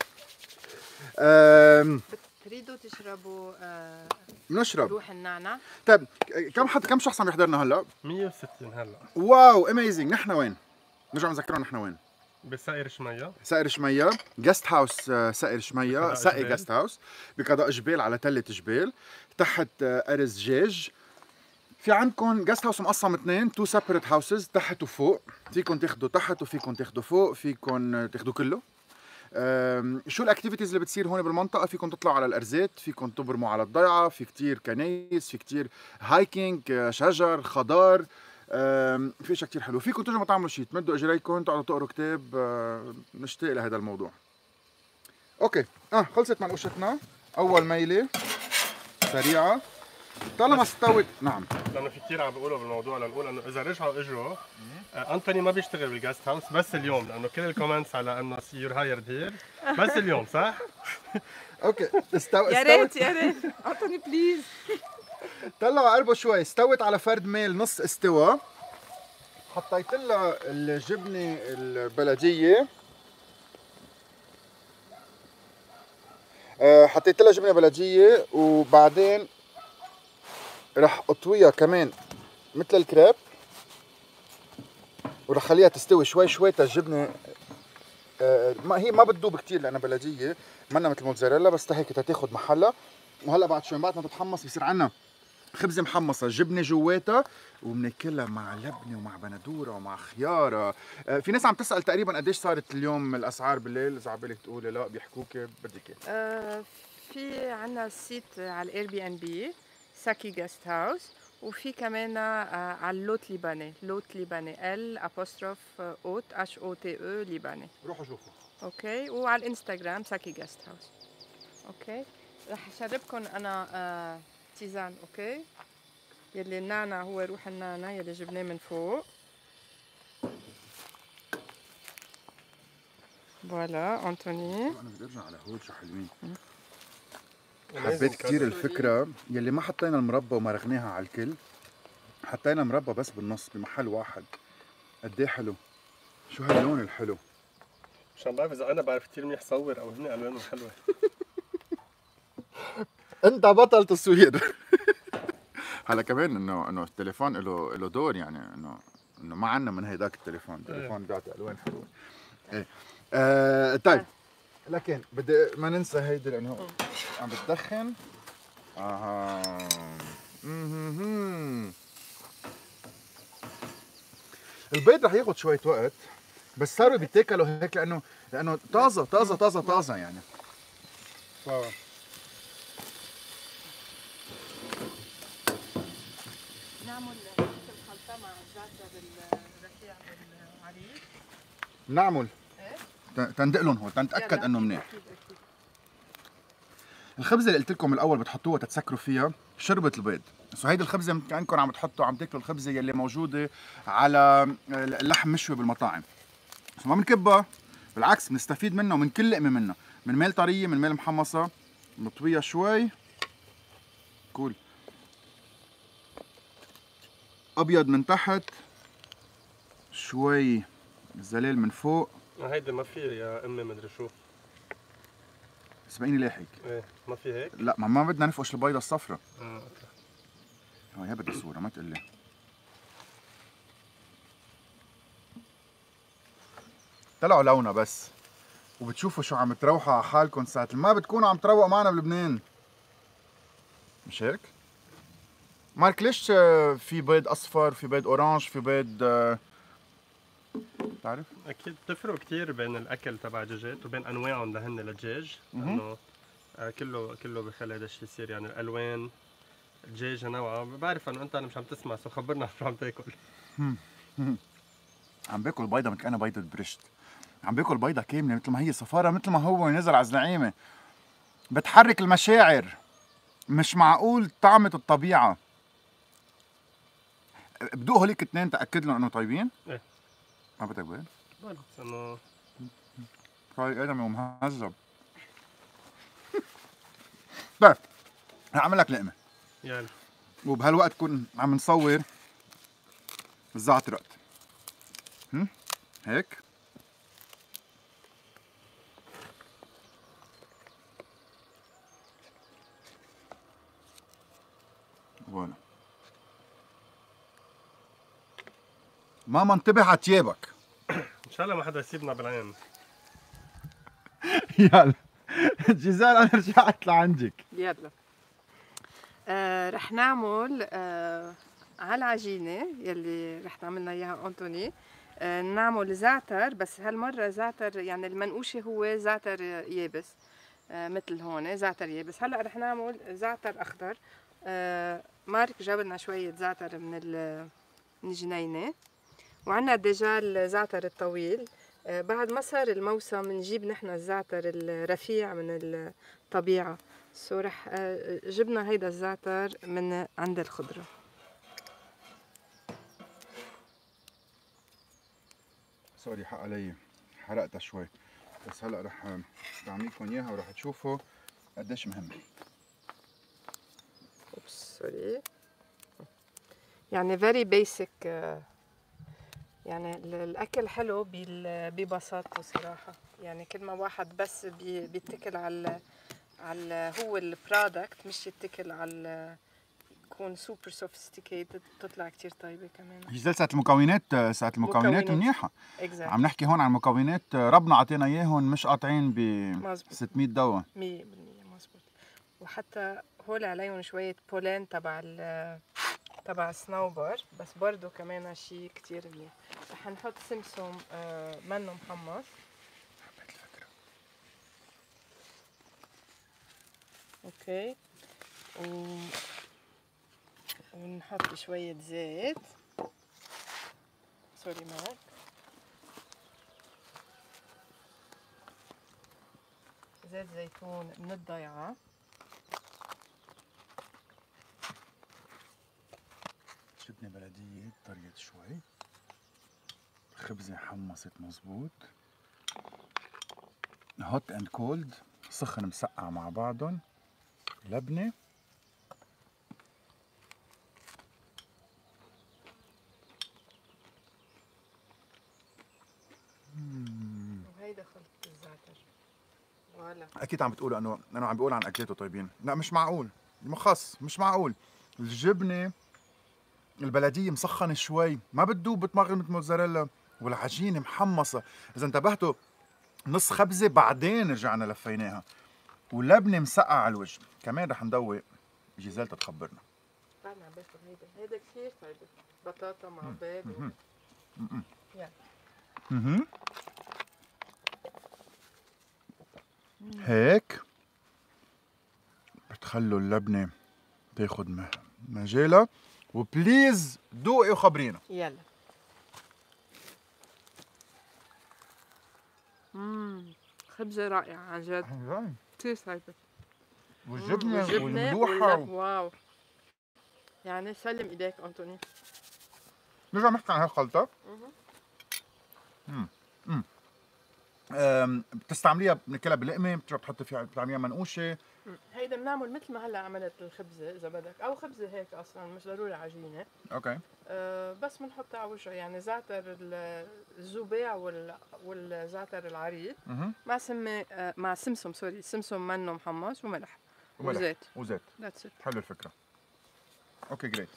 أم... بتريدوا تشربوا آه بنشرب. روح النعنع؟ طيب كم حد كم شخص عم يحضرنا هلا؟ مية وستين هلا. واو اميزنج. نحن وين؟ نرجع نذكرهم نحن وين؟ بسائر شمية. سائر شمية، جست هاوس سائر شمية، سائر جبال. جست هاوس بقضاء جبال على تلة جبال تحت أرز جاج. في عندكم جست هاوس مقسم اثنين، تو سيبريت هاوسز تحت وفوق، فيكم تاخذوا تحت وفيكم تاخذوا فوق، فيكم تاخذوا كله. أم، شو الاكتيفيتيز اللي بتصير هون بالمنطقه؟ فيكم تطلعوا على الارزات، فيكم تبرموا على الضيعه، في كتير كنايس، في كتير هايكينج، شجر خضار، أم، في اشياء كتير حلوه. فيكم تجوا تعملوا شيء، تمدوا اجريكم تقعدوا تقروا كتاب. أه، نشتاق لهذا الموضوع. اوكي اه خلصت منقوشتنا. اول ميله سريعه طالما استوت. نعم لانه في كثير عم بيقولوا بالموضوع، لنقول انه اذا رجعوا اجوا آه انتوني ما بيشتغل بالجاست هاوس بس اليوم، لانه كل الكومنتس على انه يور هايرد هير بس اليوم، صح؟ اوكي استو... يا ريت يا ريت اعطوني بليز. طلعوا قربوا شوي. استوت على فرد ميل نص استوى. حطيت لها الجبنه البلديه. أه حطيت لها جبنه بلديه، وبعدين رح اطويها كمان مثل الكريب، ورح خليها تستوي شوي شوي الجبنه. أه ما هي ما بتذوب كثير لانها بلديه، منا مثل موتزاريلا، بس هيك تاخذ محلها. وهلا بعد شوي بعد ما تتحمص بصير عندنا خبزه محمصه، جبنه جواتها، وبناكلها مع لبنه ومع بندوره ومع خياره. أه في ناس عم تسال تقريبا قديش صارت اليوم الاسعار بالليل، اذا عبالك تقولي لا بيحكوك بدك. آه في عنا سيت على الاير بي ان بي ساكي جاست هاوس، وفي كمان آه، على اللوت ليباني، لوت ليباني ال ابوستروف اوت اتش او تي او ليباني. روحوا شوفوا. اوكي، وعلى الانستغرام ساكي جاست هاوس. اوكي، رح اشربكم انا آه تيزان. اوكي، يلي النعنع هو روح النعنع يلي جبناه من فوق. فوالا انطوني. انا بدي ارجع على هول شو حلوين. Amazing حبيت كثير color. الفكره يلي ما حطينا المربى ومرغناها على الكل، حطينا المربى بس بالنص بمحل واحد. قد ايه حلو، شو هاللون الحلو. مشان بعرف اذا انا بعرف كثير منيح صور او هن الوانهم حلوه. انت بطل تصوير. هلا كمان انه انه التليفون له له دور، يعني انه انه ما عنا من هيداك التليفون، التليفون بيعطي الوان حلوه. ايه آه طيب، لكن بدي ما ننسى هيدي لانه عم بتدخن. اها مهم. البيض رح ياخذ شويه وقت، بس صاروا بيتاكلوا هيك لانه لانه طازه طازه طازه طازه يعني. واو. نعمل الخلطة مع الزعتر الرفيع والعريش. نعمل ايه؟ تندق لهم هون تنتاكد يلا، انه أكيد، منيح. أكيد، أكيد. الخبزه اللي قلت لكم الاول بتحطوها تتسكروا فيها شربة البيض. سو هيدي الخبزه كانكم عم تحطوا عم تاكلوا الخبزه يلي موجوده على اللحم مشوي بالمطاعم. سو ما بنكبها، بالعكس بنستفيد منها ومن كل لقمه منها، من ميل طريه من ميل محمصه، نطويها شوي كول ابيض من تحت، شوي زلال من فوق. هيدي ما في يا امي مدري شو. اسمعيني ليه هيك؟ ايه ما في هيك؟ لا ما ما بدنا نفقش البيضه الصفراء. اه اوكي. هو هي بدي صوره ما تقول لي. طلعوا لونها بس وبتشوفوا شو عم تروحوا على حالكم ساعة ما بتكونوا عم تروقوا معنا بلبنان، مش هيك؟ مارك ليش في بيض اصفر، في بيض اورانج، في بيض بتعرف؟ اكيد بتفرق كثير بين الاكل تبع الدجاج وبين انواعهم لهن الدجاج، لانه آه كله كله بخلي هذا الشيء يصير، يعني الالوان الدجاج نوعها. بعرف انه انت انا مش عم تسمع، سو خبرنا شو عم تاكل. عم باكل بيضة مثل كأنها بيضة برشت، عم باكل بيضة كاملة مثل ما هي صفارة، مثل ما هو نزل على الزعيمة، بتحرك المشاعر، مش معقول طعمة الطبيعة. بدوق هوليك اثنين تأكد لهم انه طيبين؟ ايه ما بدك بيض؟ بس انه طيب ادمي ومهذب. طيب رح اعمل لك لقمة يلا وبهالوقت كون عم نصور الزعترات. هم هيك فوالا. ما منتبه على تيابك. ان شاء الله ما حدا يسيبنا بالعين. يلا جيزال انا رجعت لعندك. يلا آه رح نعمل آه على العجينة يلي رح نعملنا اياها انطوني. آه نعمل زعتر، بس هالمرة زعتر يعني المنقوشة هو زعتر يابس، آه مثل هون زعتر يابس. هلا رح نعمل زعتر اخضر. آه مارك جاب لنا شوية زعتر من من الجنينة، وعنا ديجا الزعتر الطويل. آه بعد ما صار الموسم نجيب نحن الزعتر الرفيع من الطبيعة. سو رح آه جبنا هيدا الزعتر من عند الخضرة. سوري حق علي حرقتها شوي، بس هلا رح بعمل لكم اياها ورح تشوفوا قديش مهمة. اوبس سوري. يعني فيري بيسك، يعني الاكل حلو ببساطته صراحه. يعني كل ما واحد بس بي بيتكل على على هو البرودكت، مش يتكل على يكون سوبر سوفيستيكيتد، بتطلع كتير طيبه كمان. جزال ساعة المكونات، ساعة المكونات مكونات. منيحة. exactly. عم نحكي هون عن مكونات ربنا عطينا اياهم، مش قاطعين ب ستمية دواء. مية بالمية مزبوط. وحتى هول عليهم شويه بولين تبع تبع الصنوبر، بس برضو كمان شيء كتير منيح. رح نحط سمسم آه منه محمص. حبيت الفكرة. اوكي و... بنحط شوية زيت. سوري معك. زيت زيتون من الضيعة. جبنة بلدية طريت شوي، خبزة حمصت مزبوط، هوت اند كولد سخن مسقع مع بعضهم، لبنة، وهيدا خلطة الزعتر. فوالا. اكيد عم بتقولوا انه انا عم بقول عن اكلاته طيبين، لا مش معقول، مخص مش معقول. الجبنة البلدية مسخنة شوي، ما بتدوب بتمغل مثل موتزاريلا، والعجينة محمصة، إذا انتبهتوا نص خبزة بعدين رجعنا لفيناها، ولبنة مسقعة على الوجه، كمان رح ندوق جيزيل تتخبرنا. بعدنا عم باكل هيدا، هيدا كثير طيبة، بطاطا مع بيض و... يلا. اها هيك بتخلوا اللبنة تاخد م- مجالها، وبليز دوقي وخبرينا. يلا. اممم خبزة رائعة عن جد، كثير طيبة. والجبنة والجبنة والملوحة واللب، واو. يعني سلم ايديك انطوني. نرجع نحكي عن هالخلطة. امم امم أم، بتستعمليها بناكلها بلقمة، بتروح بتحطي فيها بتعمليها منقوشة. مم. هيدا بنعمل مثل ما هلا عملت الخبزة إذا بدك، أو خبزة هيك أصلا مش ضروري عجينة. اوكي. أه بس بنحطها على وجهها، يعني زعتر ال- الزبيع وال... والزعتر العريض اها مع سمة أه مع سمسم، سوري سمسم منه محمص وملح وملح وزيت. وزيت. ذاتس ات. حلو الفكرة. اوكي جريت.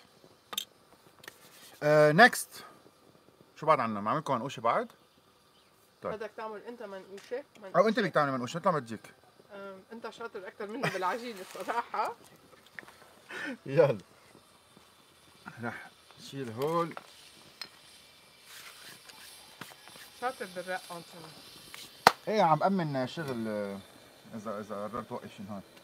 نكست شو بعد عنا؟ معمل لكم منقوشة بعد؟ طيب. بدك تعمل أنت منقوشة؟ او انت بدك تعملي منقوشة، مثل ما بدك. أه أنت شاطر أكثر مني بالعجينة الصراحة. يلا رح شيل هول. شاطر بالرق أنطوني. ايه عم أمن شغل، آه، اذا اذا قررت وقف شي هون.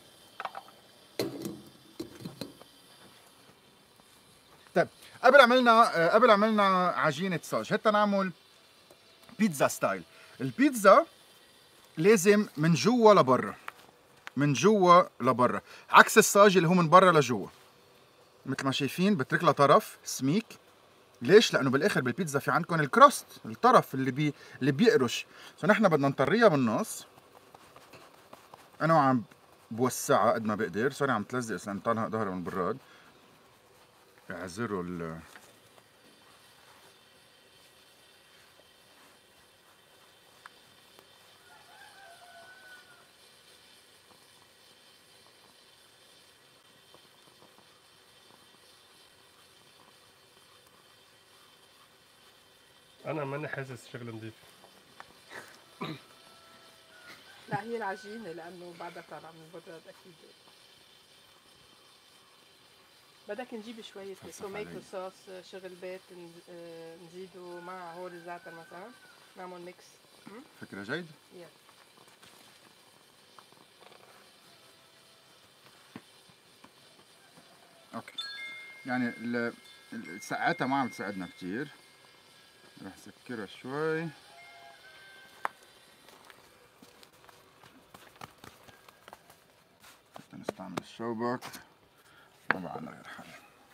طيب قبل عملنا آه، قبل عملنا عجينة صاج، هتا نعمل بيتزا ستايل. البيتزا لازم من جوا لبرا، من جوا لبرا، عكس الصاج اللي هو من برا لجوا. مثل ما شايفين بترك لها طرف سميك. ليش؟ لانه بالاخر بالبيتزا في عندكم الكروست، الطرف اللي بي اللي بيقرش، فنحن بدنا نطريها بالنص. انا عم بوسعها قد ما بقدر، سوري عم تلزق لانه طالع ظهرها من براد. اعذروا ال انا ماني حاسس شغل نضيف. لا هي العجينة لأنه بعدها طالعة من البراد أكيد. بدك نجيب شوية توميتو صوص شغل بيت نز- آه، نزيده مع هول الزعتر مثلا، نعمل ميكس. فكرة جيد. يلا. اوكي يعني ال- ال- سقعتها ما عم تساعدنا كتير، رح سكرها شوي. بدنا نستعمل الشوبك، ما بعنا غير حل.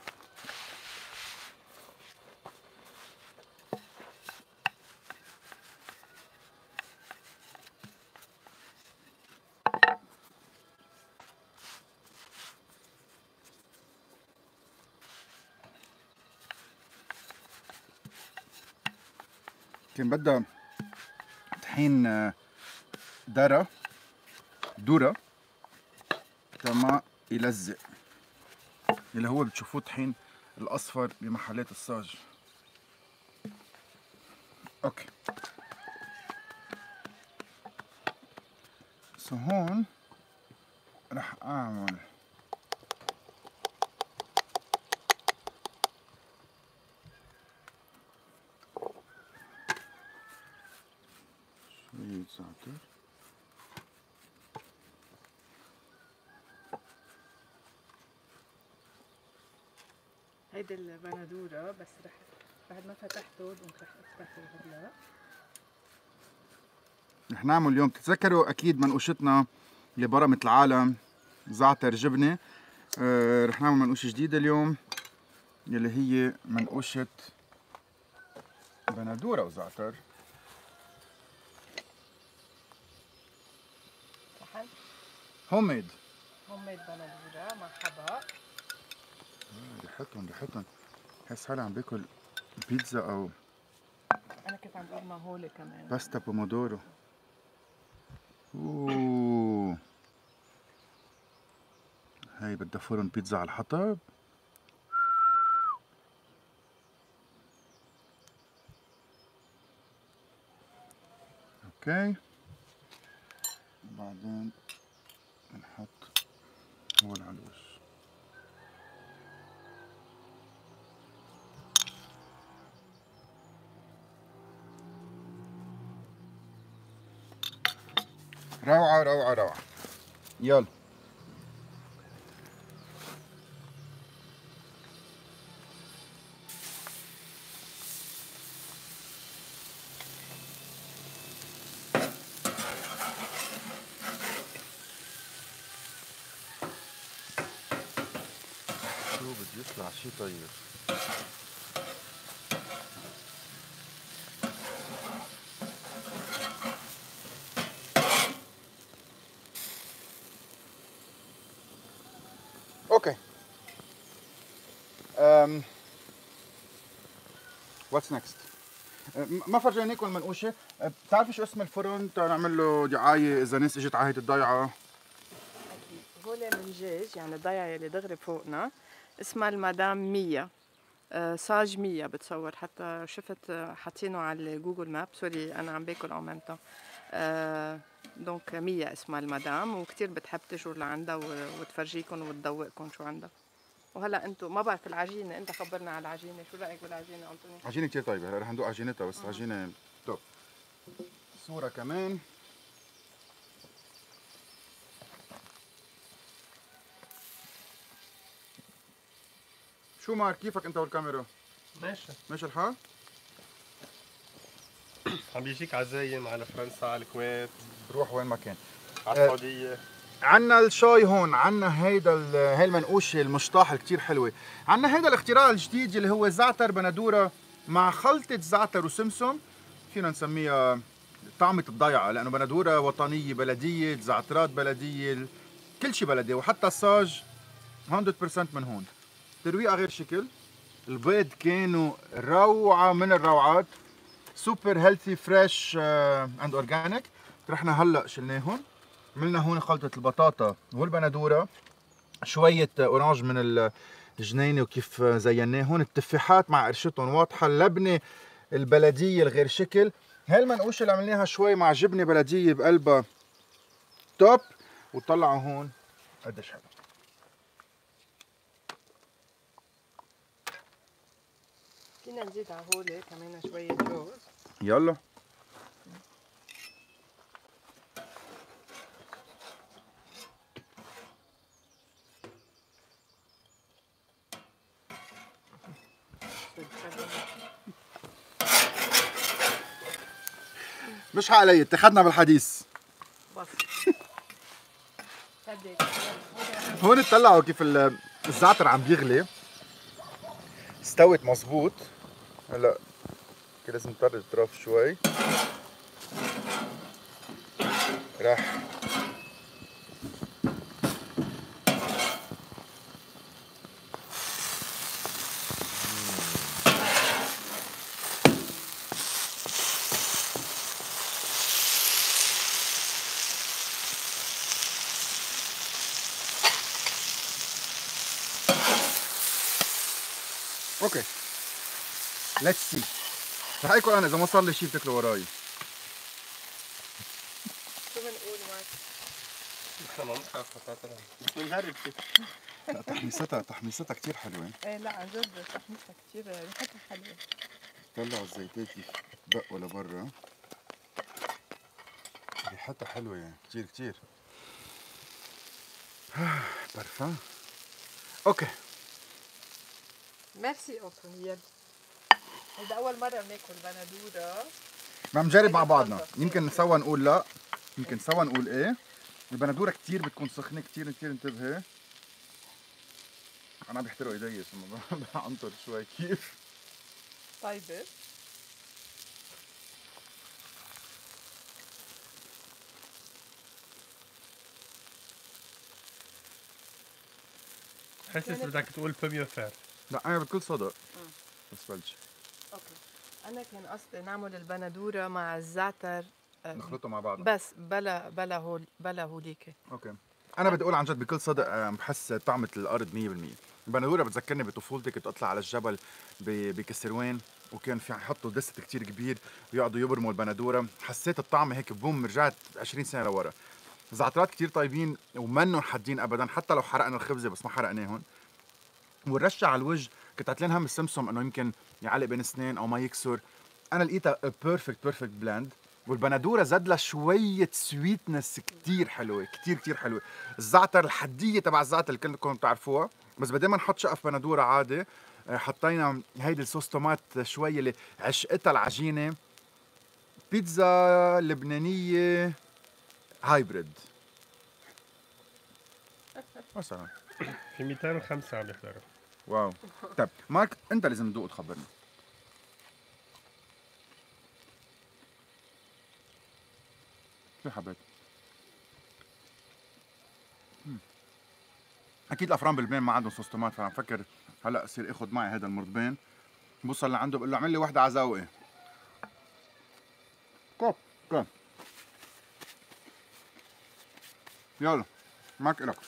كان بدها طحين آه، درة ذرة تما يلزق، اللي هو بتشوفوه طحين الأصفر بمحلات الصاج. اوكي سو هون رح اعمل شوية زعتر، هيدي البندوره بس رح بعد ما فتحته دونك رح افتحه هلا. رح نعمل اليوم، تتذكروا اكيد منقوشتنا اللي برمت العالم زعتر جبنه. آه رح نعمل منقوشه جديده اليوم يلي هي منقوشه بندوره وزعتر. صحن هوم ميد. هوم ميد بندوره مع حبق. ريحتهم ريحتهم بحس حالي عم باكل بيتزا او انا كنت عم بقول مهوله كمان. باستا بومودورو. اوه هاي بدها فرن بيتزا على الحطب. اوكي بعدين بنحط هون على الوش. روعة روعة روعة. يلا شو بده يطلع شي طيب. اوكي um, واتس نيكست. ما فرجيناكم المنقوشه. بتعرفي شو اسم الفرن تنعمل له دعايه اذا ناس اجت على هيدي الضيعه؟ اكيد هول من جيج يعني الضيعه اللي دغري فوقنا اسمها المدام ميا. آه صاج ميا بتصور، حتى شفت آه حاطينه على الجوجل ماب. سوري انا عم باكل اون ميم طون. آه دونك ميا اسمها المدام وكتير بتحب تجوا لعندها وتفرجيكم وتذوقكم شو عندها. وهلا انتم ما بعرف العجينه، انت خبرنا على العجينه، شو رايك بالعجينه انطوني؟ عجينه كتير طيبه. هلا رح ندوق عجينتها بس عجينه توب. صوره كمان. شو مارك كيفك انت والكاميرا؟ ماشي ماشي الحال؟ عم بيجيك عزايم على فرنسا، على الكويت، بروح وين ما كان. على السعوديه. عنا الشاي هون، عنا هيدا هاي المنقوشه المشطاح اللي كتير حلوه، عنا هيدا الاختراع الجديد اللي هو زعتر بندوره مع خلطه زعتر وسمسم. فينا نسميها طعمة الضيعة لأنه بندورة وطنية بلدية، زعترات بلدية، كل شيء بلدي، وحتى الصاج مية بالمية من هون. ترويقة غير شكل. البيض كانوا روعة من الروعات. سوبر هيلثي فريش اند اورجانيك. رحنا هلا شلناهم. عملنا هون خلطة البطاطا والبندورة، شوية اورانج من الجنينة وكيف زيناهم، التفاحات مع قرشتهم واضحة، اللبنة البلدية الغير شكل. هاي المنقوشة اللي عملناها شوي مع جبنة بلدية بقلبها توب. وطلعوا هون قديش حلو. فينا نزيد على هول كمان شويه جوز. يلا مش علي، اتخذنا بالحديث. بس صدق هون اطلعوا كيف الزعتر عم بيغلي، استوت مظبوط. هلا لازم نطرد الاطراف شوي. راح اوكي ليتس سي. رح اكل انا اذا ما صار لي شيء بتاكلوا وراي. شو بنقول معك؟ نحن ما بنخاف بطاطا بس بنجرب فيه. لا تحميصتها تحميصتها كثير حلوه. ايه لا عن جد تحميصها كثير ريحتها حلوه. طلعوا الزيتات كيف بقوا لبرا. ريحتها حلوه يعني كثير كثير. برفان. اوكي ميرسي أنطوني يلا. هيدا أول مرة بناكل بندورة. ما نجرب مع هيدا بعضنا، صلصة. يمكن سوا نقول لا، يمكن سوا نقول ايه. البندوره كثير بتكون سخنه، كثير كثير انتبهي. انا بيحترقوا ايدي ثم بعنطر شوي كيف. طيبة. حاسس بدك تقول بوميو فير. لا انا بكل صدق بس بلش اوكي. انا كان قصدي نعمل البندوره مع الزعتر آه، نخلطهم مع بعض. بس بلا بلا هول بلا هوليكه. اوكي. انا بدي اقول عن جد بكل صدق آه، بحس طعمه الارض مية بالمية. البندوره بتذكرني بطفولتي، كنت اطلع على الجبل ب- بكسروان وكان في يحطوا دست كتير كبير ويقعدوا يبرموا البندوره. حسيت الطعم هيك بوم، رجعت عشرين سنه لورا. زعترات كتير طيبين ومنهم حادين ابدا، حتى لو حرقنا الخبزه بس ما حرقناهم. والرشه على الوجه كنت عتلين هم السمسم انه يمكن يعلق بين اسنين او ما يكسر. انا لقيتها بيرفكت بيرفكت بلاند. والبندوره زاد لها شويه سويتنس كتير حلوه، كتير كتير حلوه. الزعتر الحديه تبع الزعتر اللي كلكم بتعرفوها، بس بدل ما نحط شقف بندوره عادي آه، حطينا هيدي الصوص طماط شوي اللي عشقتها العجينه. بيتزا لبنانيه هايبريد مثلا. في مئتين وخمسة عم يحضروا. واو. طيب مارك انت لازم تدوق وتخبرنا. شو حبيت؟ مم. اكيد الافران بلبنان ما عندهم صوص طماط، فعم فكر هلا اصير اخذ معي هذا المرضبين، بوصل لعنده بقول له اعمل لي وحده على ذوقي. كوب كوب. يلا مارك الك.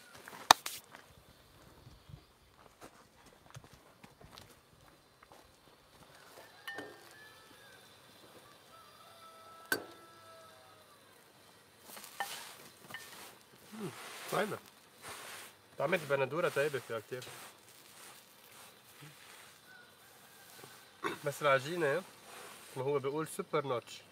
طيبة. طعمة البندورة طيبة فيها كتير. بس العجينة ما هو بيقول سوبر نوتش.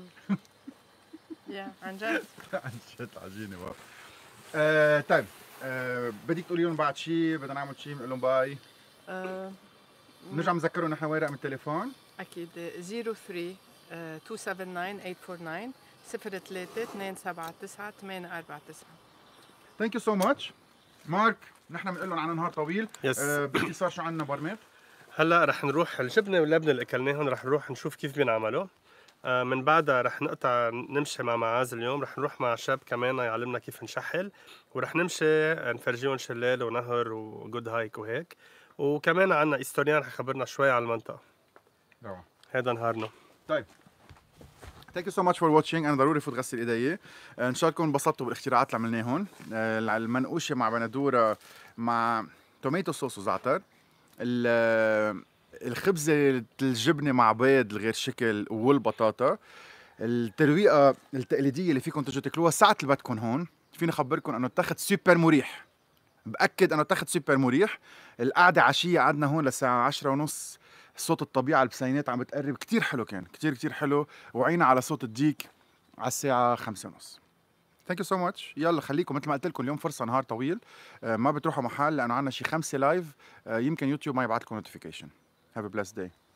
يا عن جد. عن جد عجينه واو. آه طيب آه بدك تقولي لهم بعد شيء؟ بدنا نعمل شيء نقول لهم باي؟ آه، نرجع نذكرهم نحن وين رقم التليفون؟ اكيد صفر ثلاثة آه، اثنين سبعة تسعة ثمانية أربعة تسعة صفر ثلاثة اثنين سبعة تسعة ثمانية أربعة تسعة. ثانك يو سو ماتش مارك. نحن بنقول لهم عن نهار طويل. يس. آه باختصار شو عندنا برمات؟ هلا رح نروح الجبنة واللبنة اللي اكلناهم رح نروح نشوف كيف بينعملوا. آه من بعدها رح نقطع نمشي مع معاذ اليوم، رح نروح مع شاب كمان يعلمنا كيف نشحل، ورح نمشي نفرجيهم شلال ونهر وجود هايك وهيك. وكمان عنا استوريان رح يخبرنا شوي على المنطقة. روعة. هذا نهارنا. طيب ثانك يو سو ماتش فور واتشينج. انا ضروري فوت غسل ايدي. ان شاء الله تكونوا انبسطتوا بالاختراعات اللي عملناهم. آه، المنقوشه مع بندوره مع توميتو صوص وزعتر. ال- الخبزه الجبنه مع بيض الغير شكل والبطاطا. الترويقه التقليديه اللي فيكم تجوا تاكلوها ساعه اللي بدكم هون. فيني اخبركم انه اتخذ سوبر مريح، باكد انه اتخذ سوبر مريح. القعده عشيه قعدنا هون للساعه عشرة ونص، صوت الطبيعه البسينات عم بتقرب، كتير حلو كان، كتير كتير حلو. وعينا على صوت الديك على الساعه خمسة ونص. ثانك يو سو ماتش. يلا خليكم مثل ما قلت لكم اليوم فرصه نهار طويل، آه، ما بتروحوا محل لانه عندنا شي خمسه لايف. آه، يمكن يوتيوب ما يبعث لكم نوتيفيكيشن. هاف ا بليس داي.